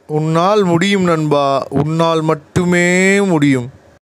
உன்னால் முடியும் நண்பா, உன்னால் மட்டுமே முடியும்.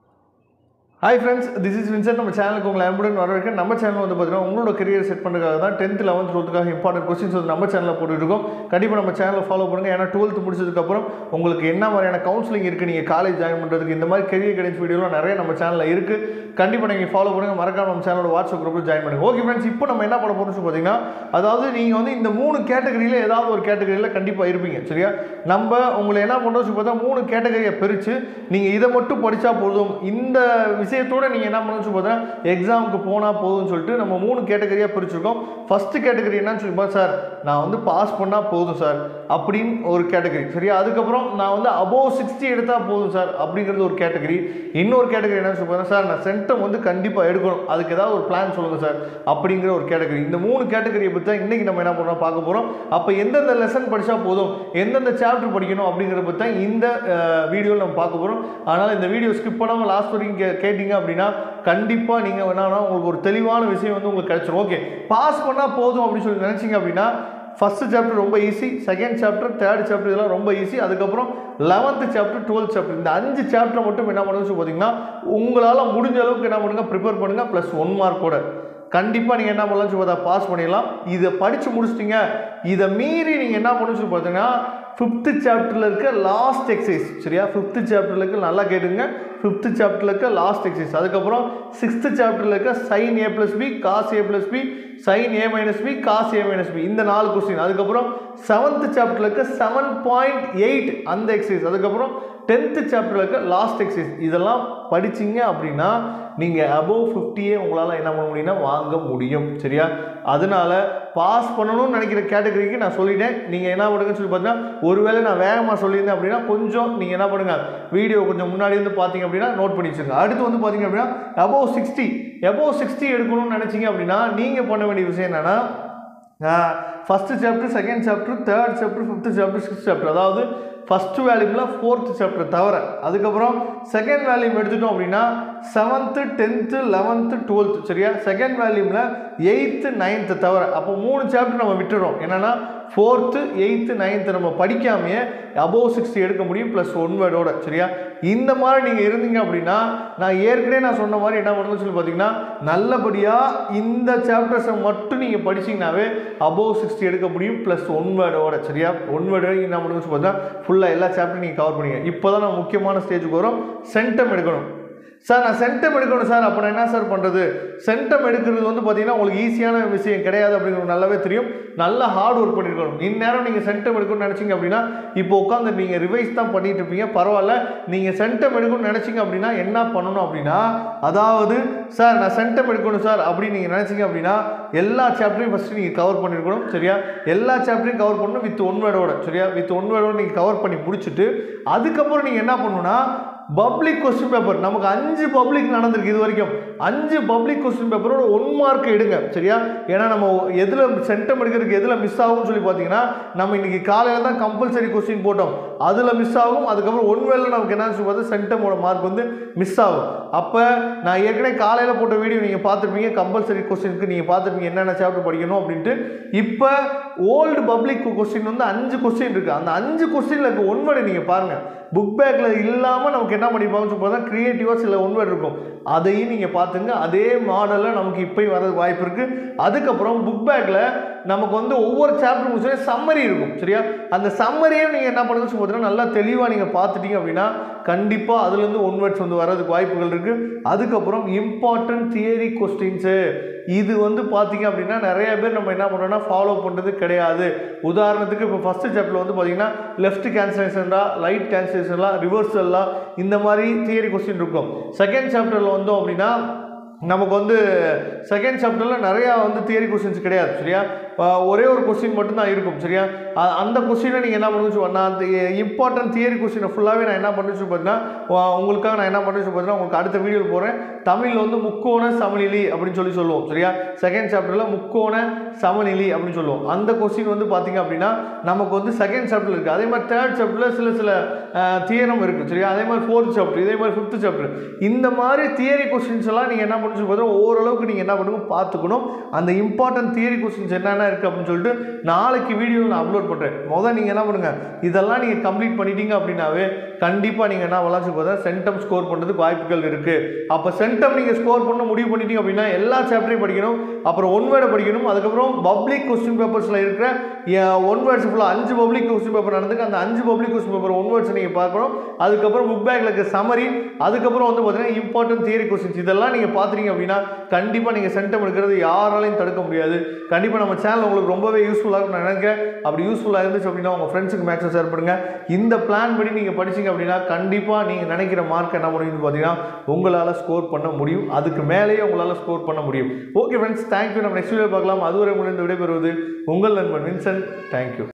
Hi friends, this is Vincent. நம்ம சேனலுக்கு உங்களை அன்புடன் வரவேற்கிறேன். நம்ம சேனல் வந்து பார்த்தீங்கன்னா உங்களோட கரியர் செட் பண்ணுறதுக்காக தான் 10th 11th 12th important questions வந்து நம்ம சேனலில் போட்டுருக்கோம். கண்டிப்பாக நம்ம சேனலில் ஃபாலோ பண்ணுங்கள். ஏன்னா 12th முடிச்சதுக்கப்புறம் உங்களுக்கு என்ன மாதிரியான கவுன்சிலிங் இருக்குது, நீங்கள் காலேஜ் ஜாயின் பண்ணுறதுக்கு இந்த மாதிரி கரியர் கைடன்ஸ் வீடியோலாம் நிறைய நம்ம சேனலில் இருக்குது. கண்டிப்பாக நீங்கள் ஃபாலோ பண்ணுங்கள். மறக்காம நம்ம சேனலோட வாட்ஸ்அப் குரூப்பில் ஜாயின் பண்ணுங்கள். ஓகே ஃப்ரெண்ட்ஸ், இப்போ நம்ம என்ன பண்ண போகிறோம்னு பார்த்தீங்கன்னா, அதாவது நீங்கள் வந்து இந்த 3 கேட்டகரியில் ஏதாவது ஒரு கேட்டகரியில் கண்டிப்பாக இருப்பீங்க. சரியா? நம்ம உங்களை என்ன பண்ணுறோம்னு பார்த்தா 3 கேட்டகரியை பிரித்து நீங்கள் இதை மட்டும் படித்தா போதும், இந்த விஷயத்தோடு நீங்கள் என்ன பார்த்தா எக்ஸாமுக்கு போனால் போதும்னு சொல்லிட்டு நம்ம 3 கேட்டகரியாக பிரிச்சிருக்கோம். ஃபர்ஸ்ட் கேட்டகரி என்னன்னு சொல்லி சார் நான் வந்து பாஸ் பண்ணால் போதும் சார் அப்படின்னு ஒரு கேட்டகரி. சரியா? அதுக்கப்புறம் நான் வந்து அபோவ் 60 எடுத்தால் போதும் சார் அப்படிங்கிறது ஒரு கேட்டகரி. இன்னொரு கேட்டகரி என்னன்னு சொல்லி சார் நான் சென்டம் வந்து கண்டிப்பாக எடுக்கணும், அதுக்கு ஏதாவது ஒரு பிளான் சொல்லுங்கள் சார் அப்படிங்கிற ஒரு கேட்டகரி. இந்த 3 கேட்டகரியை பற்றி தான் இன்றைக்கி நம்ம என்ன பண்ணுறோம் பார்க்க போகிறோம். அப்போ எந்தெந்த லெசன் படித்தா போதும், எந்தெந்த சாப்டர் படிக்கணும் அப்படிங்கிறத பற்றி தான் இந்த வீடியோவில் நம்ம பார்க்க போகிறோம். அதனால் இந்த வீடியோ ஸ்கிப் பண்ணாமல் லாஸ்ட் வரைக்கும் கேட்டிங்க அப்படின்னா கண்டிப்பாக நீங்கள் என்னன்னா உங்களுக்கு ஒரு தெளிவான விஷயம் வந்து உங்களுக்கு கிடைச்சிடும். ஓகே, பாஸ் பண்ணால் போதும் அப்படின்னு சொல்லி நினச்சிங்க அப்படின்னா ஃபஸ்ட்டு சாப்டர் ரொம்ப easy, second chapter, third chapter இதெல்லாம் ரொம்ப ஈஸி. அதுக்கப்புறம் 11th சாப்டர், 12th சாப்டர் இந்த 5 சாப்டர் மட்டும் என்ன பண்ணுன்னு பார்த்தீங்கன்னா உங்களால் முடிஞ்ச அளவுக்கு என்ன பண்ணுங்கள், ப்ரிப்பேர் பண்ணுங்கள். ப்ளஸ் 1 மார்க் கூட கண்டிப்பாக நீங்கள் என்ன பண்ணலாம்னு சொல்லி பார்த்தா பாஸ் பண்ணிடலாம். இதை படித்து முடிச்சிட்டிங்க. இதை மீறி நீங்கள் என்ன பண்ணுன்னு சொல்லி பார்த்தீங்கன்னா 5th சாப்டரில் இருக்க லாஸ்ட் எக்ஸசைஸ். சரியா? 5th சாப்டரில் இருக்க நல்லா கேட்டுங்க. 5th சாப்டரில் இருக்க லாஸ்ட் எக்ஸசைஸ். அதுக்கப்புறம் 6th சாப்டரில் இருக்க sin a + b cos a + b sin a - b cos a - b இந்த 4 கொஸ்டின். அதுக்கப்புறம் 7th சாப்டரில் இருக்க 7.8 அந்த எக்ஸசைஸ். அதுக்கப்புறம் 10th சாப்டரில் இருக்க லாஸ்ட் எக்ஸசைஸ். இதெல்லாம் படிச்சிங்க அப்படின்னா நீங்கள் அபோவ் 50 உங்களால் என்ன பண்ண முடியும்னா வாங்க முடியும். சரியா? அதனால பாஸ் பண்ணணும்னு நினைக்கிற கேட்டகரிக்கு நான் சொல்லிட்டேன். நீங்கள் என்ன பண்ணுங்கன்னு சொல்லி பார்த்தீங்கன்னா, ஒருவேளை நான் வேகமாக சொல்லியிருந்தேன் அப்படின்னா கொஞ்சம் நீங்கள் என்ன பண்ணுங்கள், வீடியோ கொஞ்சம் முன்னாடி இருந்து பார்த்தீங்க அப்படின்னா நோட் பண்ணி வச்சுருங்க. அடுத்து வந்து பார்த்தீங்க அப்படின்னா அபோவ் 60 எடுக்கணும்னு நினச்சிங்க அப்படின்னா நீங்கள் பண்ண வேண்டிய விஷயம் என்னென்னா, first chapter, second chapter, third chapter, 5th chapter, 6th chapter, அதாவது ஃபஸ்ட்டு வேல்யூமில் 4th சாப்டர் தவிர, அதுக்கப்புறம் செகண்ட் வேல்யூம் எடுத்துட்டோம் அப்படின்னா 7th, 10th, 11th, 12th. சரியா? செகண்ட் வேல்யூமில் 8th, 9th தவிர. அப்போ 3 சாப்டர் நம்ம விட்டுறோம். என்னென்னா 4th, 8th, 9th நம்ம படிக்காமையே அபோவ் 60 எடுக்க முடியும் ப்ளஸ் 1 வேர்டோட. சரியா? இந்த மாதிரி நீங்கள் இருந்தீங்க அப்படின்னா நான் ஏற்கனவே நான் சொன்ன மாதிரி என்ன பண்ணுன்னு சொல்லி பார்த்தீங்கன்னா, நல்லபடியாக இந்த சாப்டர்ஸை மட்டும் நீங்கள் படிச்சிங்கனாவே அபோவ் 60 எடுக்க முடியும் ப்ளஸ் 1 வேர்டோட. சரியா? 1 வேர்டு என்ன பண்ணுன்னு சொல்லி பார்த்தீங்கன்னா ஃபுல்லாக எல்லா சாப்டரும் நீங்கள் கவர் பண்ணிங்க. இப்போ தான் நம்ம முக்கியமான ஸ்டேஜுக்கு வரும். சென்டம் எடுக்கணும் சார். நான் சென்டம் எடுக்கணும் சார், அப்போ நான் என்ன சார் பண்ணுறது? சென்டம் எடுக்கிறது வந்து பார்த்தீங்கன்னா உங்களுக்கு ஈஸியான விஷயம் கிடையாது அப்படிங்கிறது நல்லாவே தெரியும். நல்லா ஹார்ட் ஒர்க் பண்ணியிருக்கணும். இந்நேரம் நீங்கள் சென்டம் எடுக்கணும்னு நினச்சிங்க அப்படின்னா இப்போ உட்காந்து நீங்கள் ரிவைஸ் தான் பண்ணிட்டு இருப்பீங்க. பரவாயில்ல, நீங்கள் சென்டம் எடுக்கணும்னு நினச்சிங்க அப்படின்னா என்ன பண்ணணும் அப்படின்னா, அதாவது சார் நான் சென்டம் எடுக்கணும் சார் அப்படின்னு நீங்கள் நினச்சிங்க அப்படின்னா எல்லா சாப்டரையும் ஃபஸ்ட்டு நீங்கள் கவர் பண்ணியிருக்கணும். சரியா? எல்லா சாப்டரையும் கவர் பண்ணணும் வித் 1 வேர்டோட. சரியா? வித் 1 வேர்டோட நீங்கள் கவர் பண்ணி முடிச்சுட்டு அதுக்கப்புறம் நீங்கள் என்ன பண்ணணும்னா பப்ளிக் கொஸ்டின் பேப்பர், நமக்கு 5 பப்ளிக் நடந்திருக்கு இது வரைக்கும். 5 பப்ளிக் கொஸ்டின் பேப்பரோட 1 மார்க் எடுங்க. சரியா? ஏன்னா நம்ம எதில் சென்டம் எடுக்கிறதுக்கு எதில் மிஸ் ஆகும்னு சொல்லி பார்த்தீங்கன்னா, நம்ம இன்னைக்கு காலையில் தான் கம்பல்சரி கொஸ்டின் போட்டோம், அதில் மிஸ் ஆகும். அதுக்கப்புறம் 1 வேளை நமக்கு என்னன்னு சொல்லி பார்த்தா சென்டமோட மார்க் வந்து மிஸ் ஆகும். அப்போ நான் ஏற்கனவே காலையில் போட்ட வீடியோ நீங்கள் பார்த்துருப்பீங்க, கம்பல்சரி கொஸ்டினுக்கு நீங்கள் பார்த்துருப்பீங்க என்னென்ன சாப்டர் படிக்கணும் அப்படின்ட்டு. இப்போ ஓல்டு பப்ளிக் கொஸ்டின் வந்து 5 கொஸ்டின் இருக்குது. அந்த 5 கொஸ்டினில் இருக்க 1 வேர்டு நீங்கள் பாருங்கள். புக் பேக்கில் இல்லாமல் நமக்கு என்ன பண்ணிப்பாங்கன்னு சொல்லி பார்த்தா க்ரியேட்டிவாக சில 1 வேர்டு இருக்கும், அதையும் நீங்கள் பார்த்துங்க. அதே மாடலில் நமக்கு இப்போயும் வரதுக்கு வாய்ப்பு இருக்குது. அதுக்கப்புறம் புக் பேக்கில் நமக்கு வந்து ஒவ்வொரு சாப்டர் முடிச்சோடனே சம்மரி இருக்கும். சரியா? அந்த சம்மரியும் நீங்கள் என்ன பண்ணுங்கன்னு சொல்லி பார்த்தீங்கன்னா நல்லா தெளிவாக நீங்கள் பார்த்துட்டீங்க அப்படின்னா கண்டிப்பாக அதுலேருந்து 1 வேர்ட்ஸ் வந்து வரதுக்கு வாய்ப்புகள் இருக்குது. அதுக்கப்புறம் இம்பார்ட்டன்ட் தியரி கொஸ்டின்ஸு, இது வந்து பார்த்தீங்க அப்படின்னா நிறைய பேர் நம்ம என்ன பண்ணுறோம்னா ஃபாலோ பண்ணுறது கிடையாது. உதாரணத்துக்கு இப்போ ஃபஸ்ட்டு சாப்டரில் வந்து பார்த்தீங்கன்னா லெஃப்ட் கேன்சலேஷன்லா, ரைட் கேன்சலேஷன்லா, ரிவர்சல்லாம் இந்த மாதிரி தியரி கொஸ்டின் இருக்கும். செகண்ட் சாப்டரில் வந்தோம் அப்படின்னா நமக்கு வந்து செகண்ட் சாப்டரில் நிறையா வந்து தியரி கொஸ்டின்ஸ் கிடையாது. சரியா? ஒரே ஒரு கொஸ்டின் மட்டும்தான் இருக்கும். சரியா? அந்த கொஸ்டினை நீங்கள் என்ன பண்ணுன்னு சொன்னால் அந்த இம்பார்ட்டன்ட் தியரி கொஸ்டினை ஃபுல்லாகவே நான் என்ன பண்ணுன்னு பார்த்தீங்கன்னா உங்களுக்காக நான் என்ன பண்ணுன்னு பார்த்தீங்கன்னா உங்களுக்கு அடுத்த வீடியோவில் போகிறேன். தமிழில் வந்து முக்கோண சமநிலை அப்படின்னு சொல்லுவோம். சரியா? செகண்ட் சாப்டரில் முக்கோண சமநிலை அப்படின்னு சொல்லுவோம். அந்த கொஸ்டின் வந்து பார்த்தீங்க அப்படின்னா நமக்கு வந்து செகண்ட் சாப்டரில் இருக்குது. அதே மாதிரி தேர்ட் சாப்டரில் சில தியரம் இருக்குது. சரியா? அதே மாதிரி 4th சாப்டர், இதே மாதிரி 5th சாப்டர், இந்த மாதிரி தியரி கொஸ்டின்ஸ் எல்லாம் நீங்கள் என்ன பண்ணுச்சு பார்த்தீங்கன்னா ஓரளவுக்கு நீங்கள் என்ன பண்ணுங்க பார்த்துக்கணும். அந்த இம்பார்ட்டன்ட் தியரி கொஸ்டின்ஸ் என்னென்ன இருக்குது அப்படின்னு சொல்லிட்டு நாளைக்கு வீடியோவில் நான் அப்லோட் பண்ணுறேன். முதல் நீங்கள் என்ன பண்ணுங்கள், இதெல்லாம் நீங்கள் கம்ப்ளீட் பண்ணிட்டீங்க அப்படின்னாவே கண்டிப்பாக நீங்கள் என்ன வளர்ச்சி பார்த்தா சென்டம் ஸ்கோர் பண்ணுறதுக்கு வாய்ப்புகள் இருக்குது. அப்போ சென்டம் நீங்கள் ஸ்கோர் பண்ண முடிவு பண்ணிட்டீங்க அப்படின்னா எல்லா சாப்டரையும் படிக்கணும், அப்புறம் ஒன் வேர்டை படிக்கணும், அதுக்கப்புறம் பப்ளிக் கொஸ்டின் பேப்பர்ஸில் இருக்கிற ஒன் வேர்ட்ஸ் ஃபுல்லாக 5 பப்ளிக் கொஸ்டின் பேப்பர் நடந்துக்கு அந்த 5 public question paper one words நீங்கள் பார்க்கணும். அதுக்கப்புறம் புக் பேக்கில் இருக்க சமரி, அதுக்கப்புறம் வந்து பார்த்தீங்கன்னா இம்பார்ட்டன்ட் தியரி கொஸ்டின்ஸ் இதெல்லாம் நீங்கள் பார்த்துட்டீங்க அப்படின்னா கண்டிப்பாக நீங்கள் சென்டம் எடுக்கிறது யாராலையும் தடுக்க முடியாது. கண்டிப்பாக நம்ம சேனல் உங்களுக்கு ரொம்பவே யூஸ்ஃபுல்லாக இருக்கும் நான் நினைக்கிறேன். அப்படி யூஸ்ஃபுல்லாக இருந்துச்சு அப்படின்னா உங்கள் ஃப்ரெண்ட்ஸுக்கு மேக்ஸிமம் ஷேர் பண்ணுங்கள். இந்த பிளான் படி நீங்கள் படிச்சிங்க அப்படின்னா கண்டிப்பாக நீங்கள் நினைக்கிற மார்க் என்ன முடியும்னு பார்த்தீங்கன்னா உங்களால் ஸ்கோர் பண்ண முடியும், அதுக்கு மேலேயே உங்களால் ஸ்கோர் பண்ண முடியும். Okay friends, thank you. நம்ம நெக்ஸ்ட் வீடியோ பார்க்கலாம். அதுவரை முடிந்து விடைபெறுவது உங்கள் நண்பன் வின்சென்ட். தேங்க்யூ.